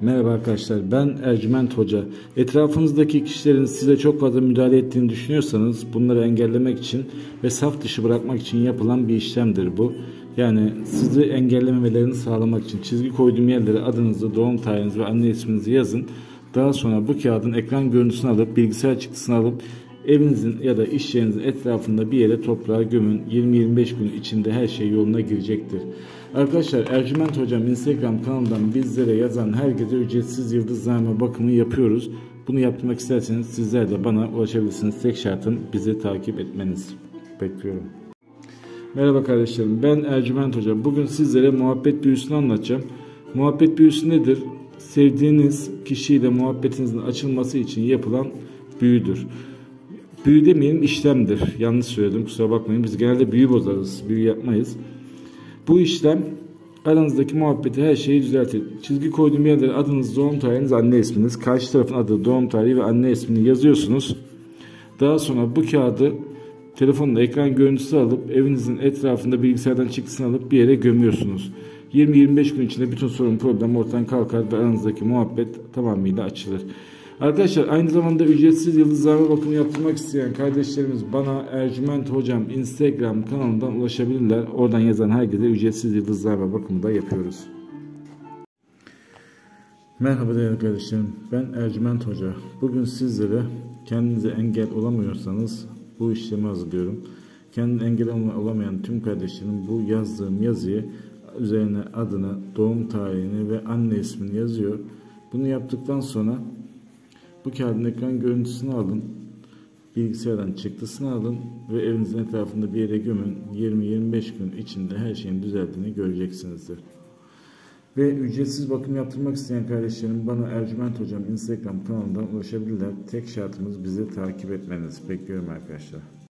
Merhaba arkadaşlar, ben Ercüment Hoca. Etrafınızdaki kişilerin size çok fazla müdahale ettiğini düşünüyorsanız bunları engellemek için ve saf dışı bırakmak için yapılan bir işlemdir bu. Yani sizi engellememelerini sağlamak için çizgi koyduğum yerlere adınızı, doğum tarihinizi ve anne isminizi yazın. Daha sonra bu kağıdın ekran görüntüsünü alıp bilgisayar çıktısını alıp evinizin ya da iş yerinizin etrafında bir yere toprağa gömün. 20-25 gün içinde her şey yoluna girecektir. Arkadaşlar, Ercüment Hocam Instagram kanalından bizlere yazan herkese ücretsiz yıldızlarma bakımı yapıyoruz. Bunu yaptırmak isterseniz sizler de bana ulaşabilirsiniz. Tek şartım bizi takip etmeniz. Bekliyorum. Merhaba kardeşlerim, ben Ercüment Hocam. Bugün sizlere muhabbet büyüsünü anlatacağım. Muhabbet büyüsü nedir? Sevdiğiniz kişiyle muhabbetinizin açılması için yapılan büyüdür. Büyü demeyelim, işlemdir. Yanlış söyledim, kusura bakmayın. Biz genelde büyü bozarız, büyü yapmayız. Bu işlem aranızdaki muhabbeti, her şeyi düzeltir. Çizgi koyduğum yerlere adınız, doğum tarihiniz, anne isminiz, karşı tarafın adı, doğum tarihi ve anne ismini yazıyorsunuz. Daha sonra bu kağıdı telefonla ekran görüntüsü alıp evinizin etrafında bilgisayardan çıktısını alıp bir yere gömüyorsunuz. 20-25 gün içinde bütün sorun, problem ortadan kalkar ve aranızdaki muhabbet tamamıyla açılır. Arkadaşlar, aynı zamanda ücretsiz yıldızlarma bakımı yaptırmak isteyen kardeşlerimiz bana Ercüment Hocam Instagram kanalından ulaşabilirler. Oradan yazan herkese ücretsiz yıldızlarma bakımı da yapıyoruz. Merhaba değerli kardeşlerim, ben Ercüment Hoca. Bugün sizlere kendinize engel olamıyorsanız bu işlemi hazırlıyorum. Kendine engel olamayan tüm kardeşlerim bu yazdığım yazıyı üzerine adını, doğum tarihini ve anne ismini yazıyor. Bunu yaptıktan sonra bu kağıdın ekran görüntüsünü alın, bilgisayardan çıktısını alın ve evinizin etrafında bir yere gömün. 20-25 gün içinde her şeyin düzeldiğini göreceksinizdir. Ve ücretsiz bakım yaptırmak isteyen kardeşlerim bana Ercüment Hocam Instagram kanalından ulaşabilirler. Tek şartımız bizi takip etmeniz. Bekliyorum arkadaşlar.